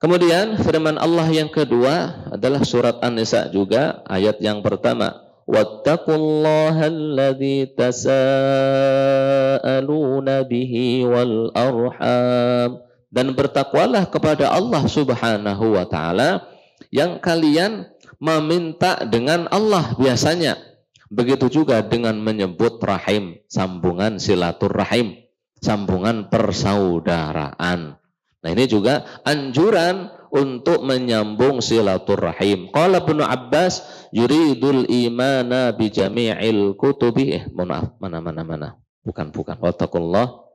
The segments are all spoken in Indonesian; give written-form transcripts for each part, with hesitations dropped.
Kemudian firman Allah yang kedua adalah surat An-Nisa juga ayat yang pertama. Wattaqullaha alladzi tasaaluna bihi wal arham. Dan bertakwalah kepada Allah Subhanahu wa taala yang kalian meminta dengan Allah biasanya. Begitu juga dengan menyebut rahim, sambungan silaturahim, sambungan persaudaraan. Nah, ini juga anjuran untuk menyambung silaturahim. Qala Ibnu Abbas yuridul imana bi jami'il kutubi. Maaf, mana. Bukan. Wattaqullah.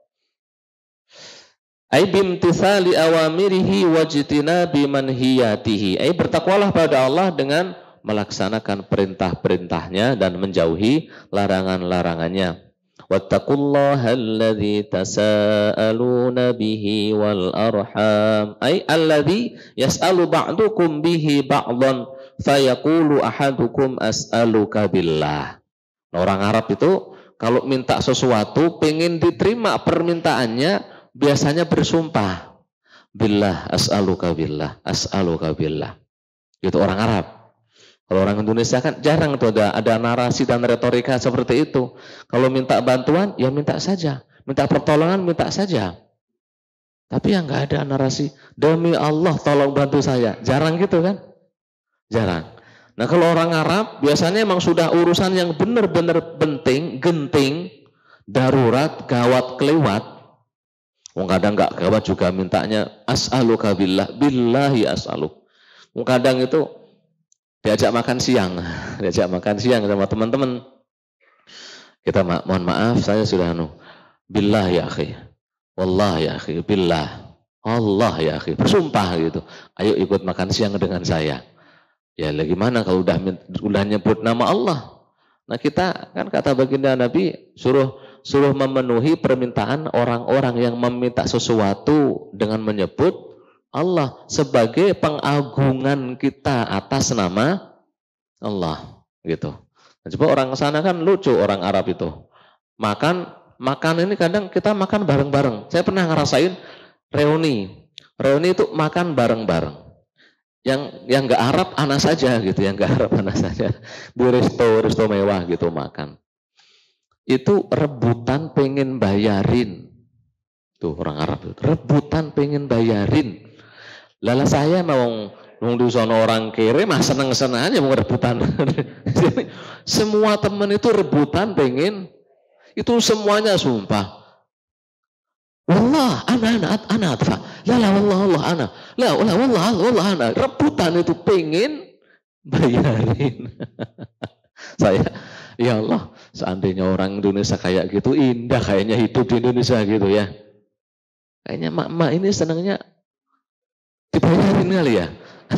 Ai bimtithali awamirihi wajtinabi manhiyatihi. Ai bertakwalah pada Allah dengan melaksanakan perintah-perintahnya dan menjauhi larangan-larangannya. Wattaqullaha alladzi tasaaluna bihi wal arham. Ai alladzi yas'alu ba'dukum bihi ba'dhan fayaqulu ahadukum as'aluka billah. Orang Arab itu kalau minta sesuatu pengen diterima permintaannya biasanya bersumpah. Billah as'aluka billah, as'aluka billah. Itu orang Arab. Kalau orang Indonesia kan jarang tuh ada narasi dan retorika seperti itu. Kalau minta bantuan, ya minta saja. Minta pertolongan, minta saja. Tapi yang nggak ada narasi, demi Allah tolong bantu saya. Jarang gitu kan? Jarang. Nah kalau orang Arab, biasanya emang sudah urusan yang benar-benar penting, genting, darurat, gawat, kelewat. Kadang nggak gawat juga mintanya, as'aluka billah, billahi as'aluk. Kadang itu diajak makan siang sama teman-teman. Kita mohon maaf, saya sudah billah ya akhi, wallah ya akhi, billah, Allah ya akhi, bersumpah gitu. Ayo ikut makan siang dengan saya. Ya gimana kalau udah nyebut nama Allah. Nah kita kan kata baginda Nabi suruh memenuhi permintaan orang-orang yang meminta sesuatu dengan menyebut Allah sebagai pengagungan kita atas nama Allah gitu. Nah, coba orang sana kan lucu orang Arab itu. Makan ini kadang kita makan bareng-bareng. Saya pernah ngerasain reuni. Reuni itu makan bareng-bareng. Yang enggak Arab ana saja gitu, yang enggak Arab ana saja. Di resto mewah gitu makan. Itu rebutan pengen bayarin. Tuh orang Arab itu rebutan pengen bayarin. Lala saya mau di sono orang kere mah seneng-seneng aja mau rebutan. Semua teman itu rebutan pengen itu semuanya sumpah. Wallah ana atfa. La wallah ana. La wallah ana. Rebutan itu pengen bayarin. Saya ya Allah, seandainya orang Indonesia kayak gitu indah kayaknya hidup di Indonesia gitu ya. Kayaknya mak ini senangnya dibayarin kali ya.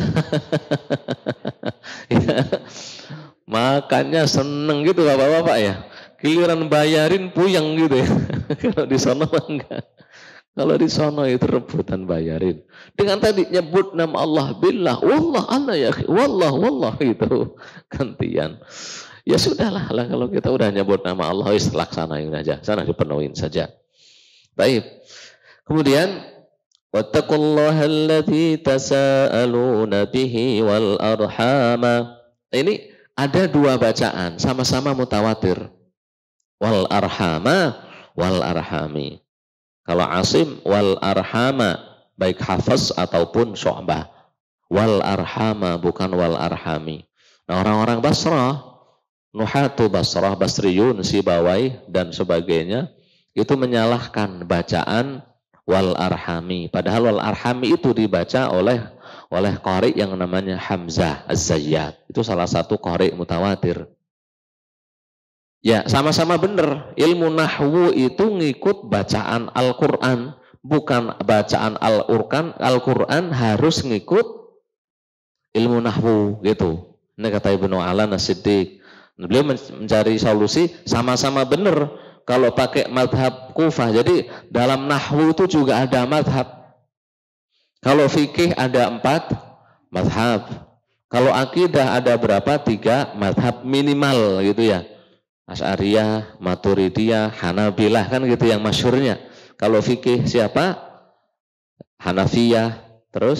Ya. Makannya seneng gitu bapak-bapak ya. Giliran bayarin puyeng gitu ya. Kalau di sono enggak. Kalau di sono itu rebutan bayarin. Dengan tadi nyebut nama Allah billah, wallah Allah ya, wallah itu gantian. Ya sudahlah kalau kita udah nyebut nama Allah laksanain aja. Sana dipenuhin saja. Baik. Kemudian wattaqullaha alladzi tasaaluna bihi wal arhama. Ini ada dua bacaan, sama-sama mutawatir. Wal arhama wal arhami. Kalau Asim wal arhama, baik Hafaz ataupun Syu'bah. Wal arhama bukan wal arhami. Nah, orang-orang Basrah, Nuhatu Basrah, Basriyun, Sibawai dan sebagainya itu menyalahkan bacaan wal arhami. Padahal wal arhami itu dibaca oleh qari yang namanya Hamzah Az-Zayyat. Itu salah satu qari mutawatir. Ya, sama-sama benar. Ilmu nahwu itu ngikut bacaan Al-Qur'an, bukan bacaan Al-Qur'an harus ngikut ilmu nahwu gitu. Ini kata Ibnu Alan As-Siddiq. Beliau mencari solusi sama-sama benar. Kalau pakai madhab Kufah, jadi dalam nahwu itu juga ada madhab. Kalau fikih ada 4 madhab. Kalau akidah ada berapa? 3 madhab minimal gitu ya. Asy'ariyah, Maturidiyah, Hanabilah kan gitu yang masyhurnya. Kalau fikih siapa? Hanafiyah, terus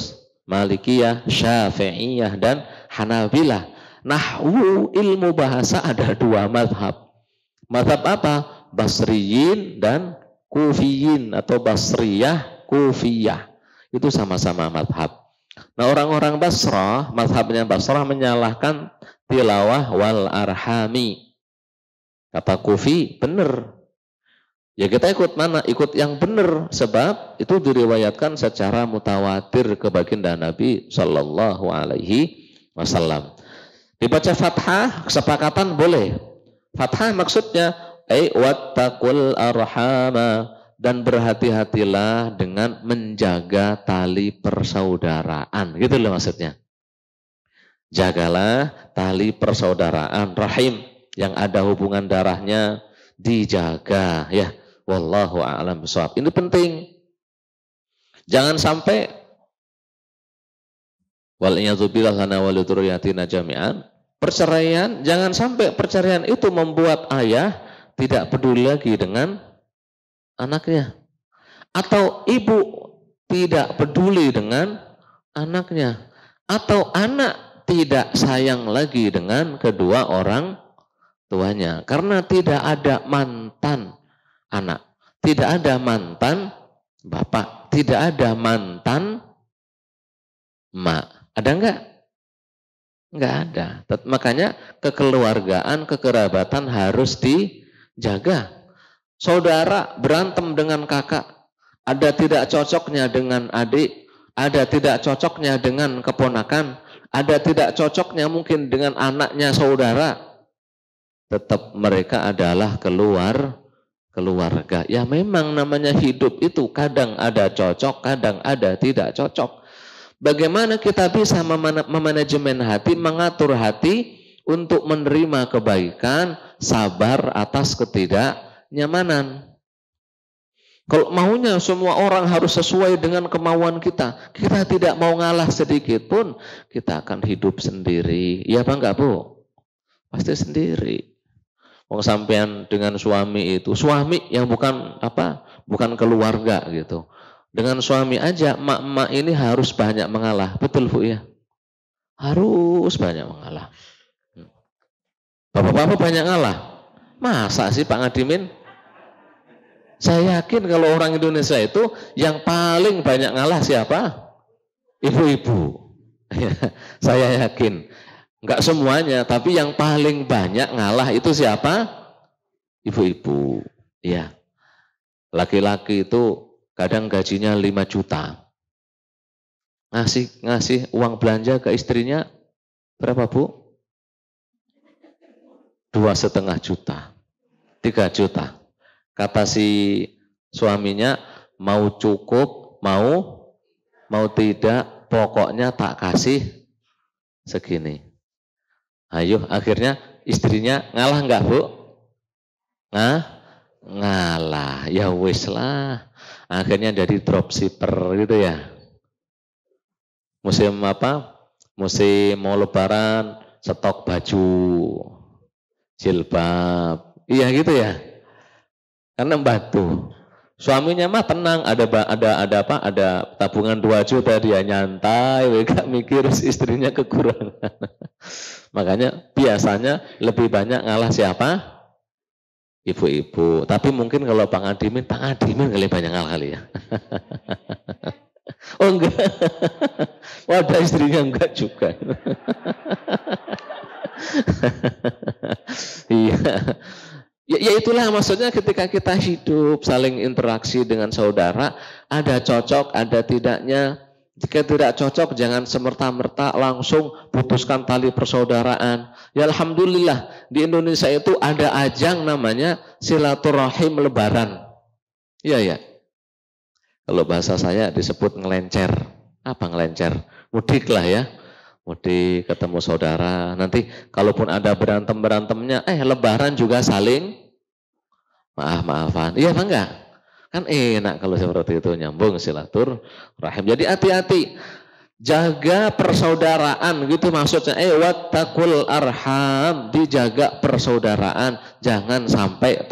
Malikiyah, Syafi'iyah, dan Hanabilah. Nahwu ilmu bahasa ada dua madhab. Madhab apa? Basriyin dan Kufiyin atau Basriyah, Kufiyah. Itu sama-sama madhab. Nah orang-orang Basrah, madhabnya Basrah menyalahkan tilawah wal arhami. Kata Kufi, benar. Ya kita ikut mana? Ikut yang benar. Sebab itu diriwayatkan secara mutawatir ke baginda Nabi Sallallahu Alaihi Wasallam. Dibaca fathah, kesepakatan boleh. Fathah maksudnya wattaqul arhama, dan berhati-hatilah dengan menjaga tali persaudaraan. Gitu loh maksudnya. Jagalah tali persaudaraan rahim yang ada hubungan darahnya, dijaga ya. Wallahu a'lam bishawab. Ini penting. Jangan sampai wal iyadzubillah lana wa lidurriyatina jami'an. Perceraian, jangan sampai perceraian itu membuat ayah tidak peduli lagi dengan anaknya. Atau ibu tidak peduli dengan anaknya. Atau anak tidak sayang lagi dengan kedua orang tuanya. Karena tidak ada mantan anak. Tidak ada mantan bapak. Tidak ada mantan emak. Ada enggak? Enggak ada. Makanya kekeluargaan, kekerabatan harus dijaga. Saudara berantem dengan kakak, ada tidak cocoknya dengan adik, ada tidak cocoknya dengan keponakan, ada tidak cocoknya mungkin dengan anaknya saudara. Tetap mereka adalah keluarga. Ya memang namanya hidup itu kadang ada cocok, kadang ada tidak cocok. Bagaimana kita bisa memanajemen hati, mengatur hati untuk menerima kebaikan, sabar atas ketidaknyamanan. Kalau maunya semua orang harus sesuai dengan kemauan kita, kita tidak mau ngalah sedikit pun, kita akan hidup sendiri. Iya apa enggak, Bu? Pasti sendiri. Wong sampean dengan suami itu, suami yang bukan keluarga gitu. Dengan suami aja, emak-emak ini harus banyak mengalah. Betul, Bu ya? Harus banyak mengalah. Bapak-bapak banyak ngalah. Masa sih Pak Ngadimin? Saya yakin kalau orang Indonesia itu yang paling banyak ngalah siapa? Ibu-ibu. Saya yakin. Enggak semuanya, tapi yang paling banyak ngalah itu siapa? Ibu-ibu. Ya. Laki-laki itu kadang gajinya 5 juta. Ngasih uang belanja ke istrinya berapa, Bu? 2,5 juta. 3 juta. Kata si suaminya, mau cukup, mau tidak, pokoknya tak kasih segini. Ayo, akhirnya istrinya ngalah enggak, Bu? Ngalah. Ya wis lah. Akhirnya jadi dropshipper gitu ya. Musim Musim mau lebaran, stok baju, jilbab. Iya gitu ya. Karena membantu. Suaminya mah tenang, ada tabungan 2 juta, dia nyantai, gak mikir istrinya kekurangan. Makanya biasanya lebih banyak ngalah siapa? Ibu-ibu. Tapi mungkin kalau Pak Ngadimin kali banyak ngalah kali ya. Oh enggak. Wadah istrinya enggak juga. Iya. Ya itulah maksudnya ketika kita hidup saling interaksi dengan saudara, ada cocok, ada tidaknya. Jika tidak cocok jangan semerta-merta langsung putuskan tali persaudaraan. Ya alhamdulillah di Indonesia itu ada ajang namanya silaturahim lebaran. Iya ya. Kalau bahasa saya disebut ngelencer. Apa ngelencer? Mudik lah ya. Mudik ketemu saudara. Nanti kalaupun ada berantem-berantemnya, lebaran juga saling maaf-maafan. Iya apa enggak? Kan enak kalau seperti itu, nyambung silaturahim. Jadi hati-hati. Jaga persaudaraan gitu maksudnya. Wattaqul arham. Dijaga persaudaraan. Jangan sampai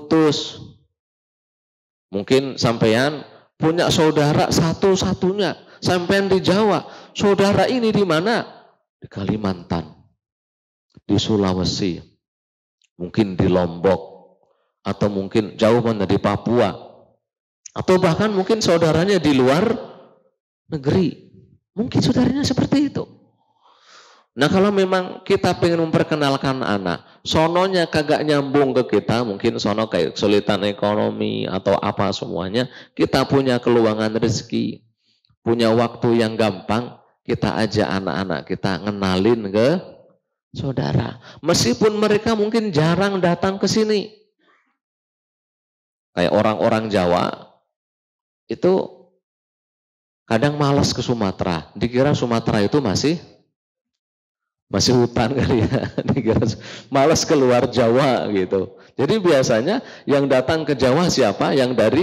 terputus. Mungkin sampean punya saudara satu-satunya. Sampean di Jawa, saudara ini di mana? Di Kalimantan, di Sulawesi, mungkin di Lombok, atau mungkin jauh mana di Papua, atau bahkan mungkin saudaranya di luar negeri. Mungkin saudaranya seperti itu. Nah kalau memang kita pengen memperkenalkan anak, sononya kagak nyambung ke kita, mungkin sono kayak kesulitan ekonomi atau apa semuanya, kita punya keluangan rezeki, punya waktu yang gampang, kita ajak anak-anak kita ngenalin ke saudara. Meskipun mereka mungkin jarang datang ke sini. Kayak orang-orang Jawa, itu kadang malas ke Sumatera. Dikira Sumatera itu masih hutan kali ya, malas keluar Jawa gitu. Jadi biasanya yang datang ke Jawa siapa? Yang dari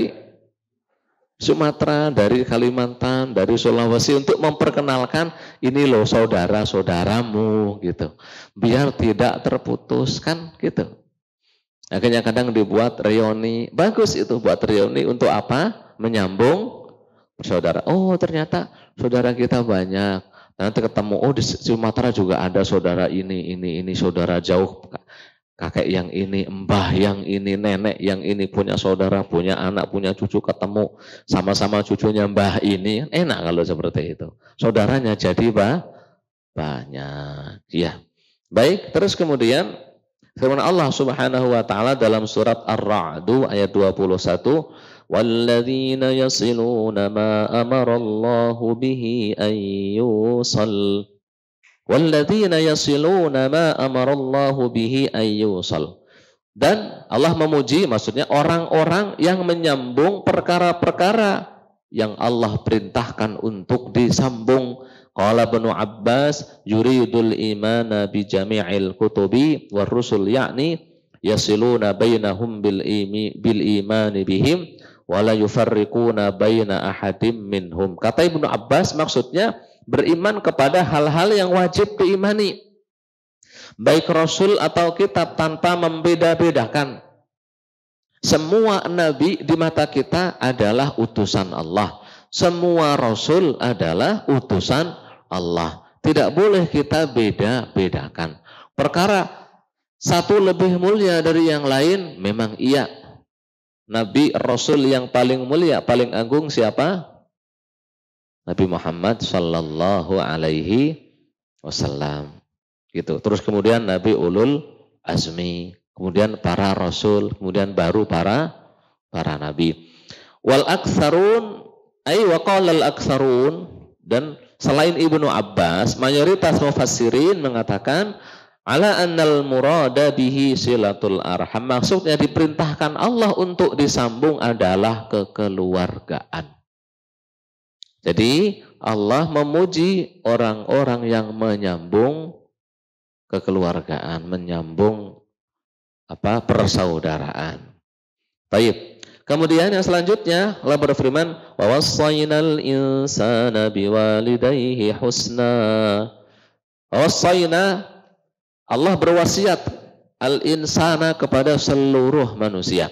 Sumatera, dari Kalimantan, dari Sulawesi untuk memperkenalkan ini loh saudara-saudaramu gitu. Biar tidak terputus kan gitu. Akhirnya kadang dibuat reuni, bagus itu buat reuni untuk apa? Menyambung saudara. Oh ternyata saudara kita banyak. Nanti ketemu, oh di Sumatera juga ada saudara ini saudara jauh, kakek yang ini, mbah yang ini, nenek yang ini, punya saudara, punya anak, punya cucu, ketemu sama-sama cucunya mbah ini, enak kalau seperti itu. Saudaranya jadi banyak. Ya. Baik, terus kemudian firman Allah Subhanahu wa taala dalam surat Ar-Ra'd ayat 21, وَالَّذِينَ يَصِلُونَ مَا أَمَرَ اللَّهُ بِهِ أَن يُوصَلَ وَالَّذِينَ يَصِلُونَ مَا أَمَرَ اللَّهُ بِهِ أَن يُوصَلَ. Dan Allah memuji, maksudnya orang-orang yang menyambung perkara-perkara yang Allah perintahkan untuk disambung. Qala Ibnu Abbas yuridul imana bi jami'il kutubi war rusul, yakni yasiluna bainahum bil imani bihim wala yufarriquna baina ahadim minhum. Kata Ibnu Abbas maksudnya beriman kepada hal-hal yang wajib diimani, baik rasul atau kitab, tanpa membeda-bedakan. Semua nabi di mata kita adalah utusan Allah. Semua rasul adalah utusan Allah. Tidak boleh kita beda-bedakan. Perkara satu lebih mulia dari yang lain, memang iya. Nabi Rasul yang paling mulia, paling agung siapa? Nabi Muhammad Sallallahu Alaihi Wasallam. Gitu. Terus kemudian Nabi Ulul Azmi, kemudian para Rasul, kemudian baru para Nabi. Wal aktsarun ay waqala al aktsarun, dan selain Ibnu Abbas, mayoritas mufassirin mengatakan ala annal murada bihi silatul arham. Maksudnya diperintahkan Allah untuk disambung adalah kekeluargaan. Jadi Allah memuji orang-orang yang menyambung kekeluargaan, menyambung persaudaraan. Baik. Kemudian yang selanjutnya Allah berfirman, wa wassaynal insana biwalidayhi husna. Wassayna, Allah berwasiat al-insana kepada seluruh manusia.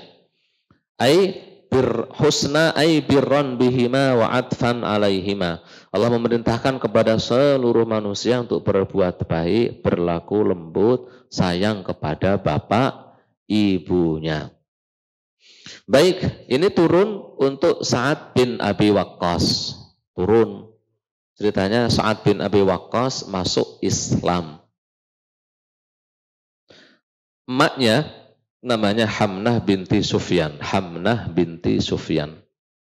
Husna birran bihima wa atfan alaihima. Allah memerintahkan kepada seluruh manusia untuk berbuat baik, berlaku lembut, sayang kepada bapak ibunya. Baik, ini turun untuk Sa'ad bin Abi Waqqas. Turun. Ceritanya Sa'ad bin Abi Waqqas masuk Islam. Emaknya namanya Hamnah binti Sufyan. Hamnah binti Sufyan.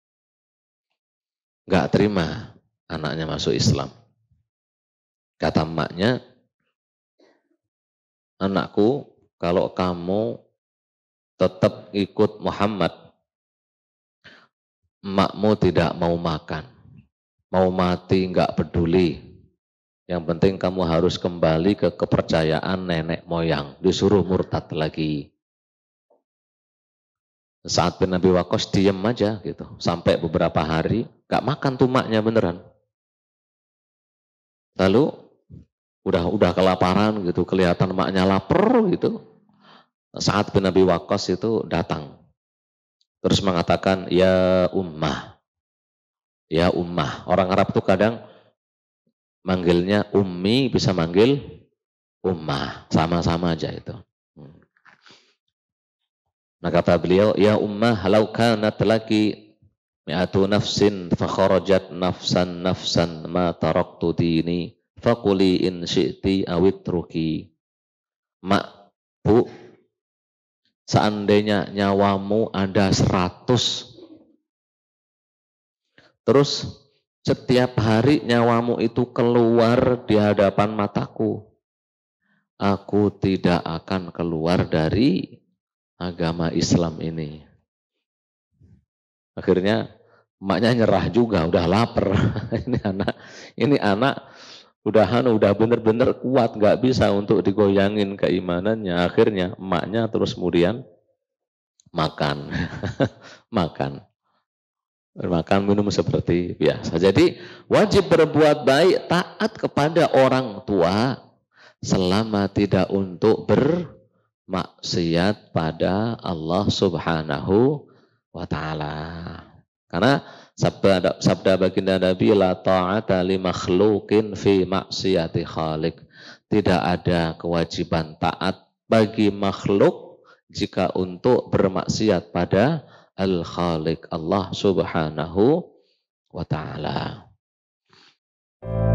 Gak terima anaknya masuk Islam. Kata emaknya, anakku, kalau kamu tetap ikut Muhammad, emakmu tidak mau makan. Mau mati gak peduli. Yang penting kamu harus kembali ke kepercayaan nenek moyang. Disuruh murtad lagi. Sa'ad bin Abi Waqqas diem aja gitu. Sampai beberapa hari gak makan tuh maknya beneran. Lalu udah kelaparan gitu. Kelihatan maknya lapar gitu. Sa'ad bin Abi Waqqas itu datang. Terus mengatakan, ya ummah, Ya ummah. Orang Arab tuh kadang manggilnya ummi, bisa manggil ummah. Sama-sama aja itu. Nah kata beliau, ya ummah law kanat laki mi'atu nafsin fakharajat nafsan nafsan ma taraktu dini faquli in syi'ti awitruki. Mak, bu, seandainya nyawamu ada 100, terus setiap hari nyawamu itu keluar di hadapan mataku, aku tidak akan keluar dari agama Islam ini. Akhirnya emaknya nyerah juga, udah lapar. ini anak udah bener-bener kuat, nggak bisa untuk digoyangin keimanannya. Akhirnya emaknya terus kemudian makan, makan minum seperti biasa. Jadi wajib berbuat baik, taat kepada orang tua selama tidak untuk bermaksiat pada Allah Subhanahu wa ta'ala. Karena sabda baginda Nabi, la ta'ata li makhluqin fi maksiati khaliq. Tidak ada kewajiban taat bagi makhluk jika untuk bermaksiat pada Al-Khaliq Allah Subhanahu wa ta'ala.